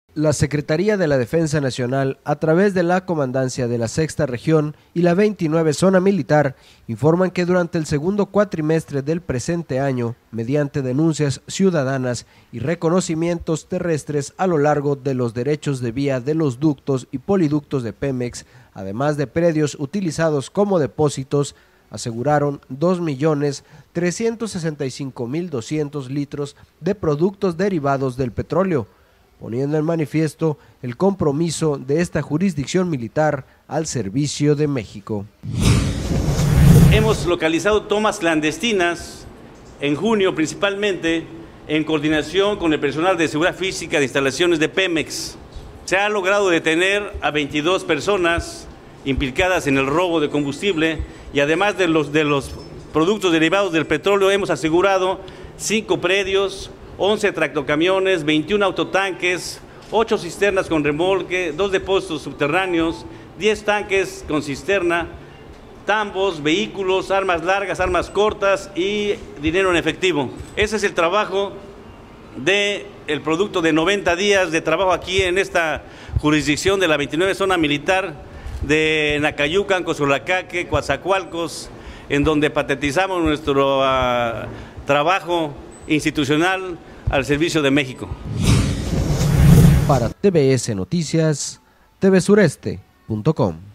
La Secretaría de la Defensa Nacional, a través de la Comandancia de la Sexta Región y la 29 Zona Militar, informan que durante el segundo cuatrimestre del presente año, mediante denuncias ciudadanas y reconocimientos terrestres a lo largo de los derechos de vía de los ductos y poliductos de Pemex, además de predios utilizados como depósitos, aseguraron 2.365.200 litros de productos derivados del petróleo, poniendo en manifiesto el compromiso de esta jurisdicción militar al servicio de México. Hemos localizado tomas clandestinas en junio principalmente en coordinación con el personal de seguridad física de instalaciones de Pemex. Se ha logrado detener a 22 personas implicadas en el robo de combustible y además de los productos derivados del petróleo hemos asegurado 5 predios, 11 tractocamiones, 21 autotanques, 8 cisternas con remolque, 2 depósitos subterráneos, 10 tanques con cisterna, tambos, vehículos, armas largas, armas cortas y dinero en efectivo. Ese es el trabajo del producto de 90 días de trabajo aquí en esta jurisdicción de la 29 Zona Militar de Nacayucan, Cozulacaque, Coatzacoalcos, en donde patentizamos nuestro trabajo institucional al servicio de México. Para TVS Noticias, tvsureste.com.